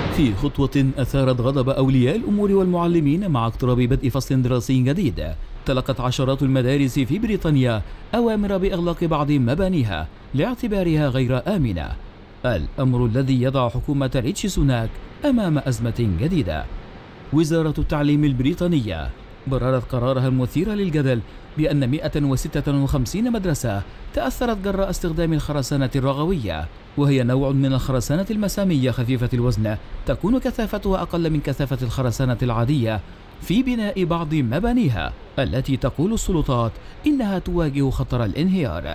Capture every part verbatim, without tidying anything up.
في خطوة أثارت غضب أولياء الأمور والمعلمين مع اقتراب بدء فصل دراسي جديد، تلقت عشرات المدارس في بريطانيا أوامر بإغلاق بعض مبانيها لاعتبارها غير آمنة، الأمر الذي يضع حكومة ريتشي سوناك أمام أزمة جديدة. وزارة التعليم البريطانية بررت قرارها المثير للجدل بأن مئة وستة وخمسين مدرسة تأثرت جراء استخدام الخرسانة الرغوية، وهي نوع من الخرسانة المسامية خفيفة الوزن تكون كثافتها أقل من كثافة الخرسانة العادية في بناء بعض مبانيها التي تقول السلطات إنها تواجه خطر الانهيار.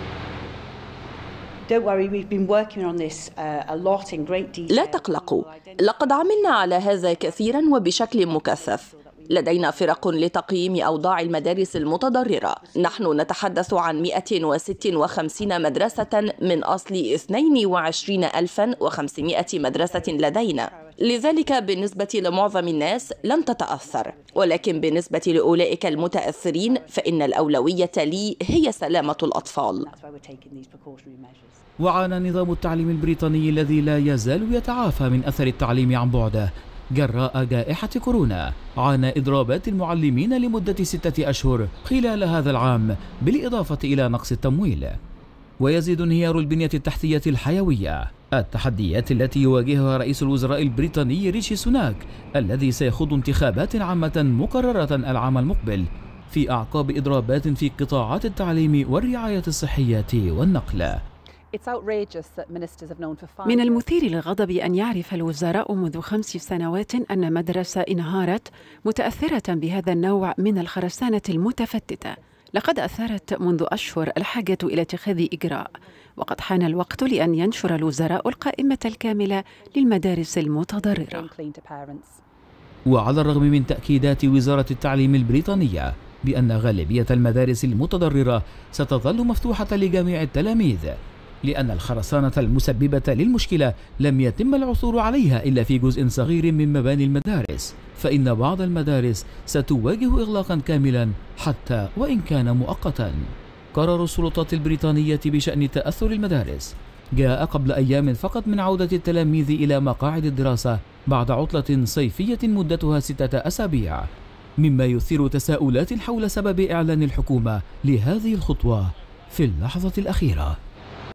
لا تقلقوا، لقد عملنا على هذا كثيرا وبشكل مكثف. لدينا فرق لتقييم أوضاع المدارس المتضررة. نحن نتحدث عن مئة وستة وخمسين مدرسة من أصل اثنين وعشرين ألفا وخمسمئة مدرسة لدينا، لذلك بالنسبة لمعظم الناس لن تتأثر، ولكن بالنسبة لأولئك المتأثرين فإن الأولوية لي هي سلامة الأطفال. وعانى نظام التعليم البريطاني الذي لا يزال يتعافى من أثر التعليم عن بعد جراء جائحة كورونا، عانى إضرابات المعلمين لمدة ستة أشهر خلال هذا العام، بالإضافة إلى نقص التمويل. ويزيد انهيار البنية التحتية الحيوية، التحديات التي يواجهها رئيس الوزراء البريطاني ريشي سوناك الذي سيخوض انتخابات عامة مقررة العام المقبل في أعقاب إضرابات في قطاعات التعليم والرعاية الصحية والنقل. من المثير للغضب أن يعرف الوزراء منذ خمس سنوات أن مدرسة انهارت متأثرة بهذا النوع من الخرسانة المتفتتة. لقد أثارت منذ أشهر الحاجة إلى اتخاذ إجراء، وقد حان الوقت لأن ينشر الوزراء القائمة الكاملة للمدارس المتضررة. وعلى الرغم من تأكيدات وزارة التعليم البريطانية بأن غالبية المدارس المتضررة ستظل مفتوحة لجميع التلاميذ، لأن الخرسانة المسببة للمشكلة لم يتم العثور عليها إلا في جزء صغير من مباني المدارس، فإن بعض المدارس ستواجه إغلاقا كاملا حتى وإن كان مؤقتا. قرار السلطات البريطانية بشأن تأثر المدارس جاء قبل أيام فقط من عودة التلاميذ إلى مقاعد الدراسة بعد عطلة صيفية مدتها ستة أسابيع، مما يثير تساؤلات حول سبب إعلان الحكومة لهذه الخطوة في اللحظة الأخيرة.